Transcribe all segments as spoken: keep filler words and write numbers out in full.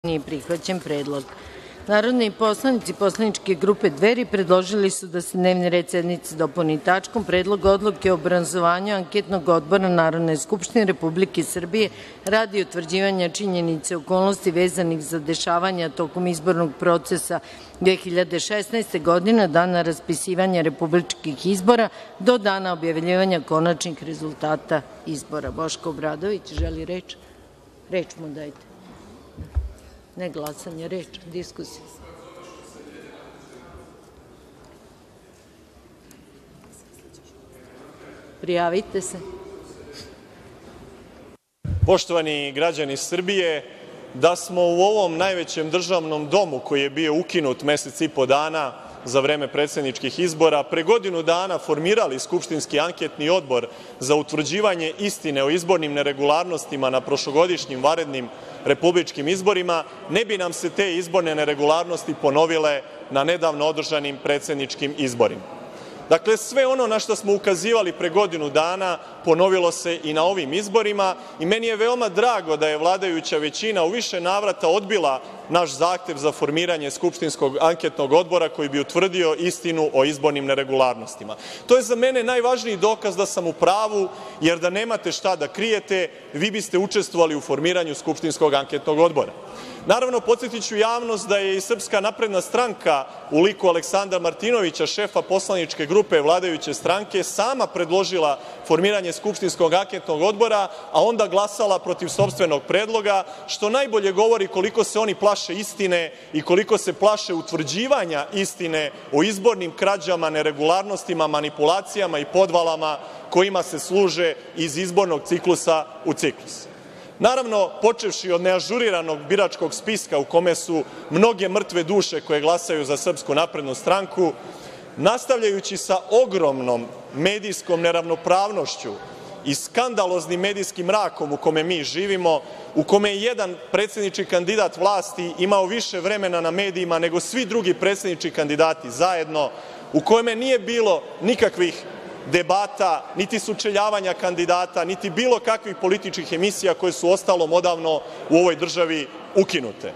Nije prihvaćen predlog. Narodni poslanici poslaničke grupe Dveri predložili su da se dnevni red sednice dopuni tačkom – Predlog odluke o obrazovanju anketnog odbora Narodne skupštine Republike Srbije radi utvrđivanja činjenica i okolnosti vezanih za dešavanja tokom izbornog procesa dve hiljade šesnaeste. godine od dana raspisivanja republičkih izbora do dana objavljivanja konačnih rezultata izbora. Boško Obradović želi reč? Reč mu dajte. Ne glasanje, reč, diskusija. Prijavite se. Poštovani građani Srbije, da smo u ovom najvećem državnom domu, koji je bio ukinut mesec i po dana za vreme predsedničkih izbora, pre godinu dana formirali skupštinski anketni odbor za utvrđivanje istine o izbornim neregularnostima na prošlogodišnjim vanrednim republičkim izborima, ne bi nam se te izborne neregularnosti ponovile na nedavno održanim predsedničkim izborima. Dakle, sve ono na šta smo ukazivali pre godinu dana ponovilo se i na ovim izborima i meni je veoma drago da je vladajuća većina u više navrata odbila naš zahtev za formiranje skupštinskog anketnog odbora koji bi utvrdio istinu o izbornim neregularnostima. To je za mene najvažniji dokaz da sam u pravu, jer da nemate šta da krijete, vi biste učestvovali u formiranju skupštinskog anketnog odbora. Naravno, podsetiću javnost da je i Srpska napredna stranka u liku Aleksandra Martinovića, šefa poslaničke grupe vladajuće stranke, sama predložila formiranje skupštinskog anketnog odbora, a onda glasala protiv sopstvenog predloga, što najbolje govori koliko se oni plaše istine i koliko se plaše utvrđivanja istine o izbornim krađama, neregularnostima, manipulacijama i podvalama kojima se služe iz izbornog ciklusa u ciklus. Naravno, počevši od neažuriranog biračkog spiska u kome su mnoge mrtve duše koje glasaju za Srpsku naprednu stranku, nastavljajući sa ogromnom medijskom neravnopravnošću i skandaloznim medijskim mrakom u kome mi živimo, u kome je jedan predsednički kandidat vlasti imao više vremena na medijima nego svi drugi predsednički kandidati zajedno, u kome nije bilo nikakvih debata, niti sučeljavanja kandidata, niti bilo kakvih političkih emisija koje su ostalom odavno u ovoj državi ukinute.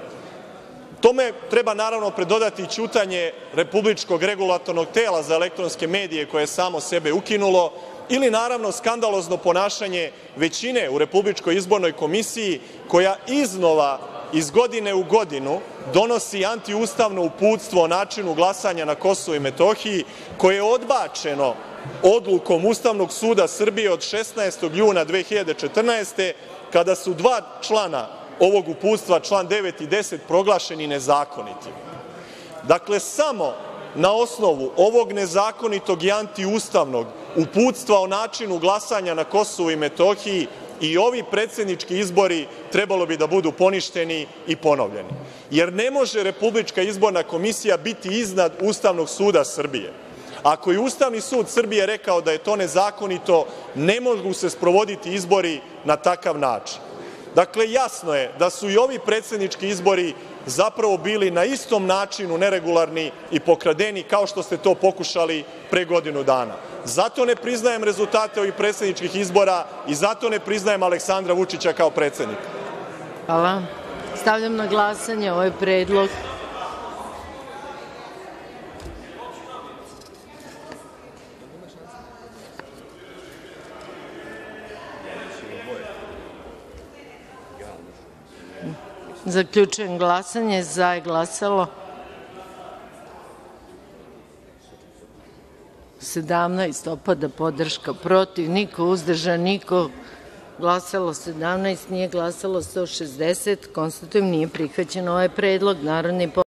Tome treba naravno predodati ćutanje Republičkog regulatornog tela za elektronske medije koje je samo sebe ukinulo ili naravno skandalozno ponašanje većine u Republičkoj izbornoj komisiji koja iznova iz godine u godinu donosi antiustavno uputstvo o načinu glasanja na Kosovu i Metohiji, koje je odbačeno odlukom Ustavnog suda Srbije od šesnaestog juna dve hiljade četrnaeste. kada su dva člana ovog uputstva, član devet i deset, proglašeni nezakonitim. Dakle, samo na osnovu ovog nezakonitog i antiustavnog uputstva o načinu glasanja na Kosovu i Metohiji i ovi predsednički izbori trebalo bi da budu poništeni i ponovljeni. Jer ne može Republička izborna komisija biti iznad Ustavnog suda Srbije. Ako je Ustavni sud Srbije rekao da je to nezakonito, ne mogu se sprovoditi izbori na takav način. Dakle, jasno je da su i ovi predsednički izbori zapravo bili na istom načinu neregularni i pokradeni kao što ste to pokušali pre godinu dana. Zato ne priznajem rezultate ovih predsedničkih izbora i zato ne priznajem Aleksandra Vučića kao predsednika. Hvala. Stavljam na glasanje ovaj predlog. Zaključujem glasanje. Za je glasalo sedamnaest, opada podrška, protiv niko, uzdržan niko, glasalo sedamnaest, nije glasalo sto šezdeset. Konstatujem nije prihvaćen ovaj predlog. Narodni